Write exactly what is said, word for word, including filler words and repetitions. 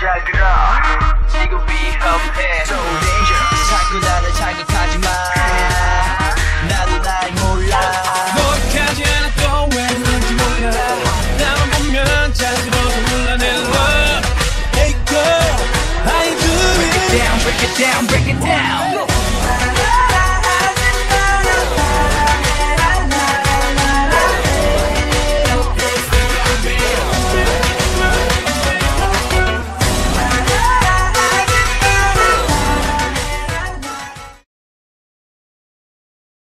잘 들어 지금 위험해 So dangerous 자꾸 나를 자극하지 마 나도 날 몰라 노력하지 않아도 왜 그런지 몰라 나만 보면 자연스러워서 몰라내려 Hey girl, how you doing? Break it down, break it down, break it down